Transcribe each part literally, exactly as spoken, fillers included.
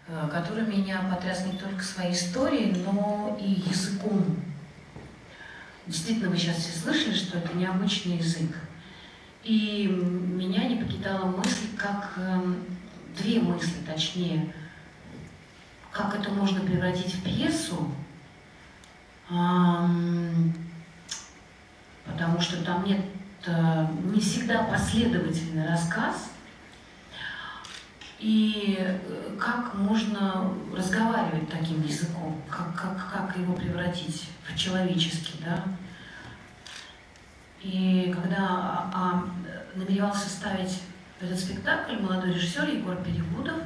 который меня потряс не только своей историей, но и языком. Действительно, вы сейчас все слышали, что это необычный язык. И меня не покидала мысль, как две мысли, точнее, как это можно превратить в пьесу, потому что там нет не всегда последовательный рассказ, и как можно разговаривать таким языком, как, как, как его превратить в человеческий, да? И когда а, а, намеревался ставить этот спектакль молодой режиссер Егор Перегудов,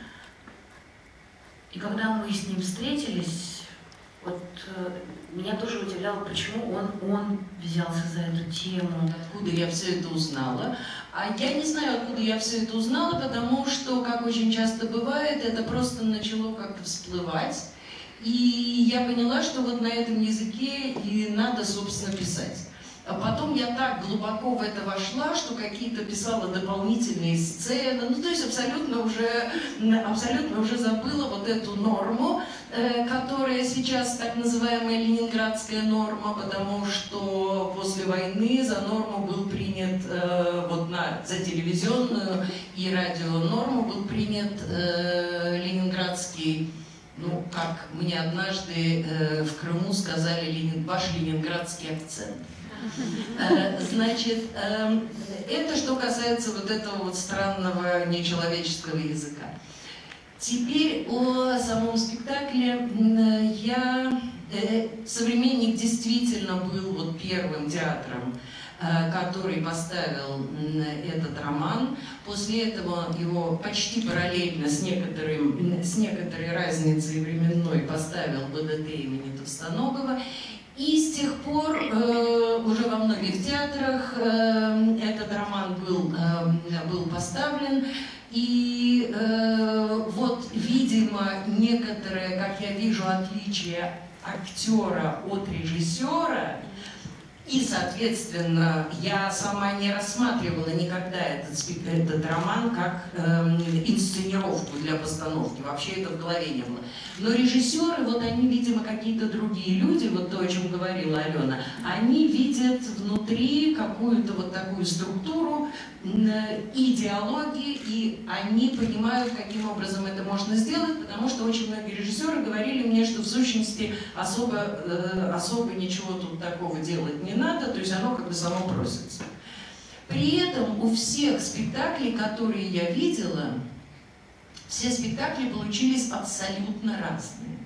и когда мы с ним встретились, вот э, меня тоже удивляло, почему он, он взялся за эту тему. Откуда я все это узнала? А я не знаю, откуда я все это узнала, потому что, как очень часто бывает, это просто начало как-то всплывать. И я поняла, что вот на этом языке и надо, собственно, писать. А потом я так глубоко в это вошла, что какие-то писала дополнительные сцены, ну то есть абсолютно уже, абсолютно уже забыла вот эту норму, э, которая сейчас так называемая ленинградская норма, потому что после войны за норму был принят, э, вот на, за телевизионную и радио норму был принят э, ленинградский, ну как мне однажды э, в Крыму сказали, ленин, ваш ленинградский акцент. Значит, это что касается вот этого вот странного нечеловеческого языка. Теперь о самом спектакле. Я... «Современник» действительно был вот первым театром, который поставил этот роман. После этого его почти параллельно с, некоторым, с некоторой разницей временной поставил БДТ имени Товстоногова. И с тех пор э, уже во многих театрах э, этот роман был, э, был поставлен. И э, вот, видимо, некоторое, как я вижу, отличие актера от режиссера. И, соответственно, я сама не рассматривала никогда этот, этот роман как э, инсценировку для постановки. Вообще это в голове не было. Но режиссеры, вот они, видимо, какие-то другие люди, вот то, о чем говорила Алена, они видят внутри какую-то вот такую структуру и диалоги, и они понимают, каким образом это можно сделать, потому что очень многие режиссеры говорили мне, что в сущности особо, э, особо ничего тут такого делать не надо, то есть оно как бы само просится. При этом у всех спектаклей, которые я видела, все спектакли получились абсолютно разные.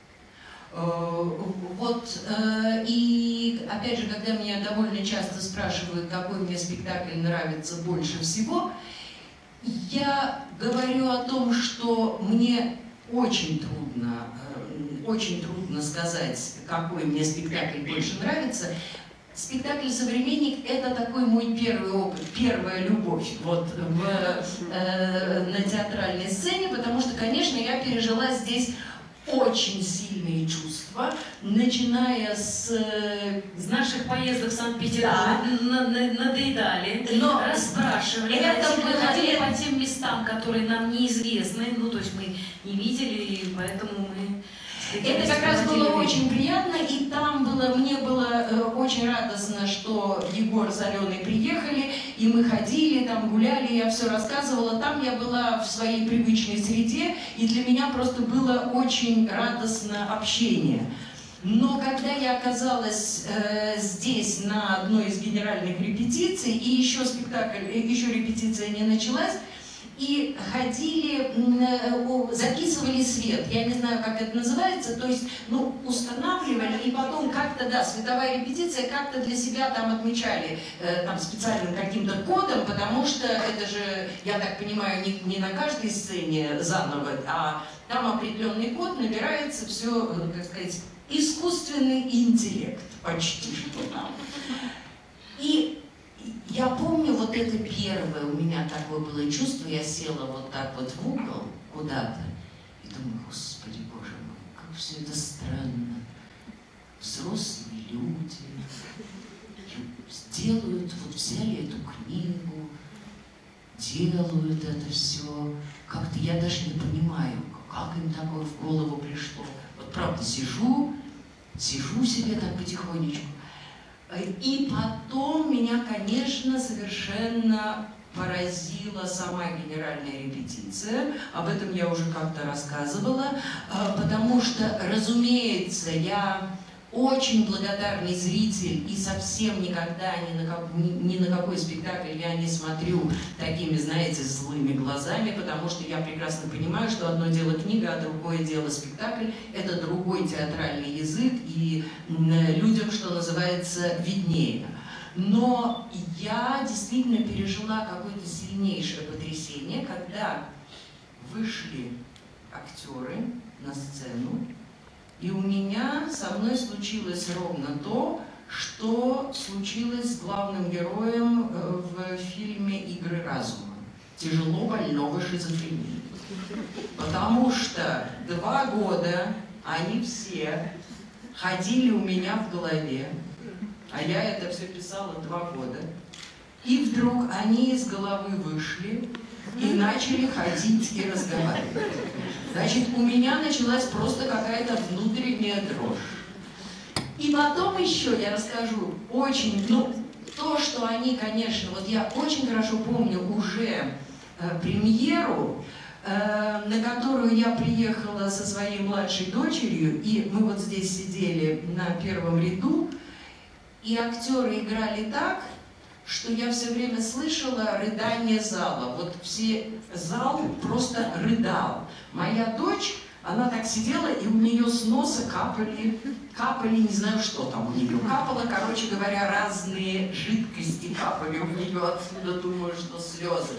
Вот, и опять же, когда меня довольно часто спрашивают, какой мне спектакль нравится больше всего, я говорю о том, что мне очень трудно, очень трудно сказать, какой мне спектакль больше нравится. Спектакль «Современник» — это такой мой первый опыт, первая любовь вот, в, э, на театральной сцене, потому что, конечно, я пережила здесь очень сильные чувства, начиная с... С наших поездок в Санкт-Петербург, да. Надоедали, но расспрашивали, это ходили по тем местам, которые нам неизвестны, ну, то есть мы не видели, и поэтому мы... Это как раз было очень приятно, и там было, мне было э, очень радостно, что Егор с Аленой приехали, и мы ходили, там гуляли, я все рассказывала. Там я была в своей привычной среде, и для меня просто было очень радостно общение. Но когда я оказалась э, здесь на одной из генеральных репетиций, и еще спектакль, еще репетиция не началась, и ходили, записывали свет, я не знаю, как это называется, то есть, ну, устанавливали, и потом как-то, да, световая репетиция, как-то для себя там отмечали, э, там, специальным каким-то кодом, потому что это же, я так понимаю, не, не на каждой сцене заново, а там определенный код, набирается все, как сказать, искусственный интеллект, почти что там. И я помню, вот это первое у меня такое было чувство, я села вот так вот в угол куда-то и думаю, Господи, Боже мой, как все это странно. Взрослые люди делают, вот взяли эту книгу, делают это все. Как-то я даже не понимаю, как им такое в голову пришло? Вот правда, сижу, сижу себе так потихонечку. И потом меня, конечно, совершенно поразила сама генеральная репетиция. Об этом я уже как-то рассказывала, потому что, разумеется, я очень благодарный зритель, и совсем никогда ни на, как, ни, ни на какой спектакль я не смотрю такими, знаете, злыми глазами, потому что я прекрасно понимаю, что одно дело книга, а другое дело спектакль. Это другой театральный язык, и людям, что называется, виднее. Но я действительно пережила какое-то сильнейшее потрясение, когда вышли актеры на сцену, и у меня со мной случилось ровно то, что случилось с главным героем в фильме «Игры разума». Тяжело больного шизофрении. Потому что два года они все ходили у меня в голове, а я это все писала два года, и вдруг они из головы вышли и начали ходить и разговаривать. Значит, у меня началась просто какая-то внутренняя дрожь. И потом еще я расскажу очень, ну, то, что они, конечно, вот я очень хорошо помню уже э, премьеру, э, на которую я приехала со своей младшей дочерью, и мы вот здесь сидели на первом ряду, и актеры играли так, что я все время слышала рыдание зала. Вот все, зал просто рыдал. Моя дочь, она так сидела, и у нее с носа капали, капали, не знаю, что там у нее капало, короче говоря, разные жидкости капали у нее отсюда, думаю, что слезы.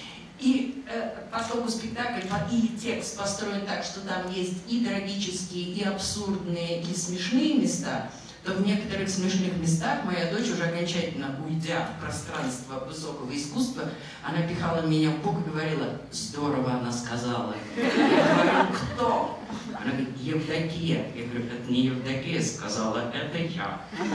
И э, поскольку спектакль и текст построен так, что там есть и трагические, и абсурдные, и смешные места, то в некоторых смешных местах моя дочь, уже окончательно уйдя в пространство высокого искусства, она пихала меня в бок и говорила: здорово она сказала. Я говорю: кто? Она говорит: Евдокия. Я говорю: это не Евдокия сказала, это я.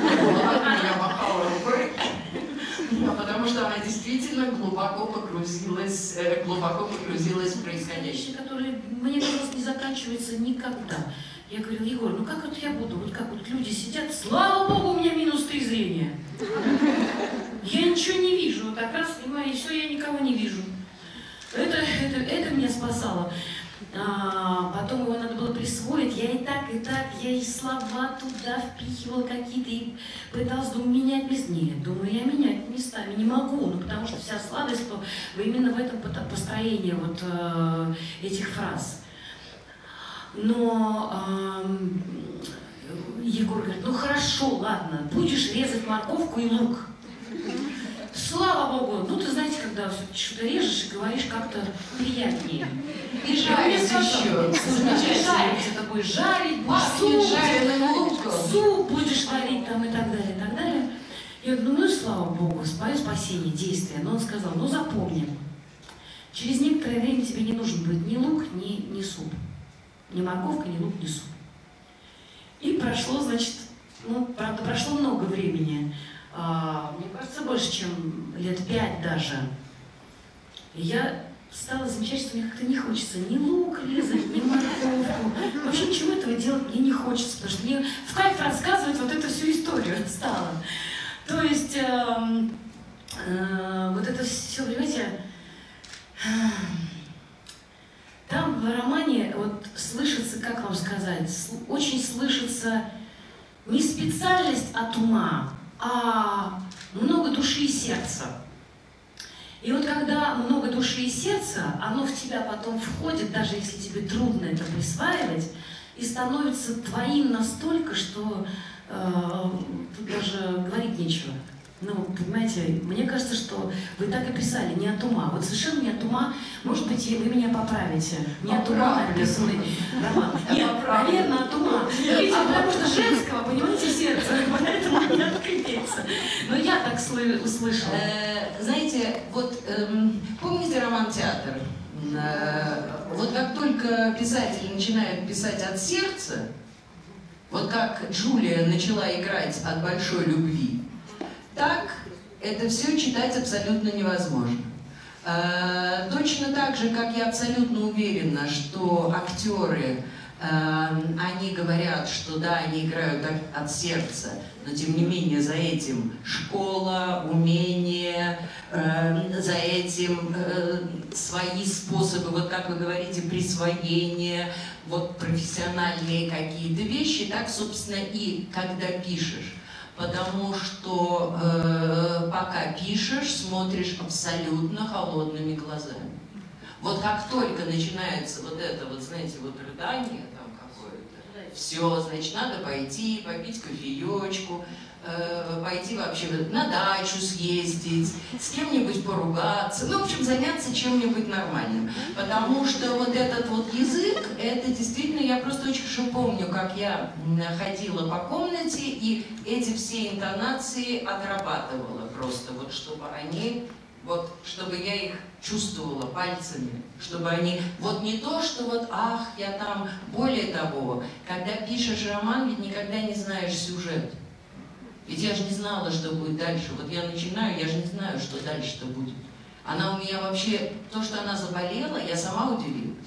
Я махала рукой, потому что она действительно глубоко погрузилась, глубоко погрузилась в происходящее. Которые, мне казалось, не заканчиваются никогда. Я говорила: Егор, ну как вот я буду, вот как вот люди сидят, слава богу, у меня минус три зрения. Я ничего не вижу, вот так раз, понимаю, и все, я никого не вижу. Это, это, это меня спасало. А, потом его надо было присвоить, я и так, и так, я и слова туда впихивала какие-то, и пыталась, думаю, менять места. Нет, думаю, я менять местами не могу, ну потому что вся сладость именно в этом построении вот э, этих фраз. Но э, Егор говорит: ну хорошо, ладно, будешь резать морковку и лук. Слава богу, ну ты знаете, когда что-то режешь и говоришь как-то приятнее. И жарить еще. Жарить, это будешь жарить, будешь суп, жареным луком, суп будешь варить там и так далее, и так далее. Я говорю: ну и слава богу, спою спасение, действие. Но он сказал: ну запомни, через некоторое время тебе не нужен будет ни лук, ни, ни суп. Ни морковка, ни лук, ни суп. И прошло, значит, ну, правда, прошло много времени. А, мне кажется, больше, чем лет пять даже. И я стала замечать, что мне как-то не хочется ни лук резать, ни морковку. Вообще ничего этого делать мне не хочется, потому что мне в кайф рассказывать вот эту всю историю стало. То есть, э, э, вот это все, понимаете, э, там в романе вот слышится, как вам сказать, очень слышится не специальность от ума, а много души и сердца. И вот когда много души и сердца, оно в тебя потом входит, даже если тебе трудно это присваивать, и становится твоим настолько, что э, тут даже говорить нечего. Ну, понимаете, мне кажется, что вы так и писали, не от ума. Вот совершенно не от ума. Может быть, вы меня поправите. Не от ума написанный роман. Нет, наверное, от ума. Видите, потому что женского, понимаете, сердце, поэтому не открывается. Но я так услышала. Знаете, вот помните роман «Театр»? Вот как только писатели начинают писать от сердца, вот как Джулия начала играть от большой любви, так это все читать абсолютно невозможно. Э, точно так же, как я абсолютно уверена, что актеры, э, они говорят, что да, они играют от, от сердца, но тем не менее за этим школа, умение, э, за этим э, свои способы, вот как вы говорите, присвоение, вот профессиональные какие-то вещи, так, собственно, и когда пишешь. Потому что э, пока пишешь, смотришь абсолютно холодными глазами. Вот как только начинается вот это, вот знаете, вот рыдание там какое-то, все, значит, надо пойти, попить кофеечку, э, пойти вообще на дачу съездить, с кем-нибудь поругаться, ну, в общем, заняться чем-нибудь нормальным. Потому что вот этот вот язык, это действительно, я просто очень хорошо помню, как я ходила по комнате и эти все интонации отрабатывала просто, вот чтобы они, вот, чтобы я их чувствовала пальцами, чтобы они, вот не то, что вот, ах, я там, более того, когда пишешь роман, ведь никогда не знаешь сюжет. Ведь я же не знала, что будет дальше. Вот я начинаю, я же не знаю, что дальше-то будет. Она у меня вообще, то, что она заболела, я сама удивилась.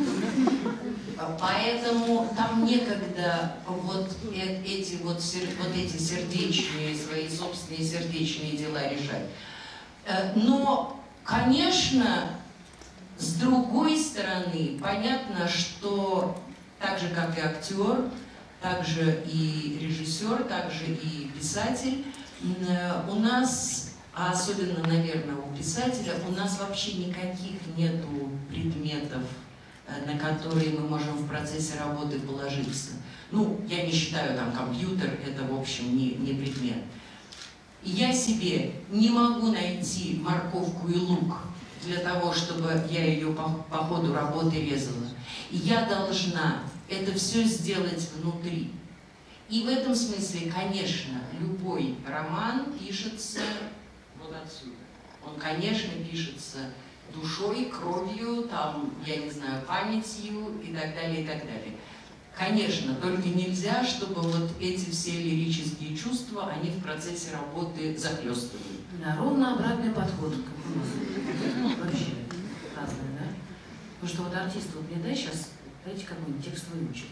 Поэтому там некогда вот эти вот, вот эти сердечные, свои собственные сердечные дела решать. Но, конечно, с другой стороны, понятно, что так же, как и актер, так же и режиссер, так же и писатель, у нас, а особенно, наверное, у писателя, у нас вообще никаких нету предметов, на которые мы можем в процессе работы положиться. Ну, я не считаю, там, компьютер, это, в общем, не, не предмет. И я себе не могу найти морковку и лук для того, чтобы я ее по, по ходу работы резала. И я должна это все сделать внутри. И в этом смысле, конечно, любой роман пишется вот отсюда. Он, конечно, пишется душой, кровью, там, я не знаю, памятью и так далее, и так далее. Конечно, только нельзя, чтобы вот эти все лирические чувства, они в процессе работы захлестывают. Да, ровно обратный подход, как у нас. Вообще разный, да? Потому что вот артист, вот мне дай сейчас, дайте какой-нибудь текст выучить.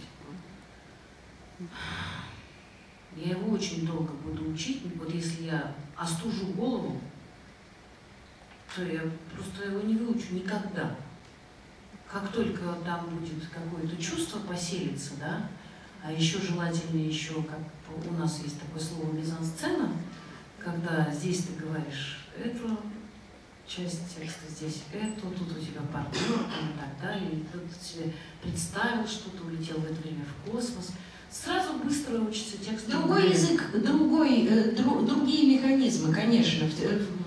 Я его очень долго буду учить, вот если я остужу голову, то я просто его не выучу никогда. Как только там будет какое-то чувство поселиться, да, а еще желательно еще, как у нас есть такое слово мизансцена, когда здесь ты говоришь эту часть текста, здесь эту, тут у тебя партнер и так далее, и тут ты себе представил, что ты улетел в это время в космос. Сразу быстро учится текст. Другой язык, другой, э, дру, другие механизмы, конечно.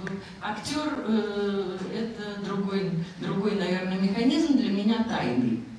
Актер э, это другой, другой, наверное, механизм, для меня тайный.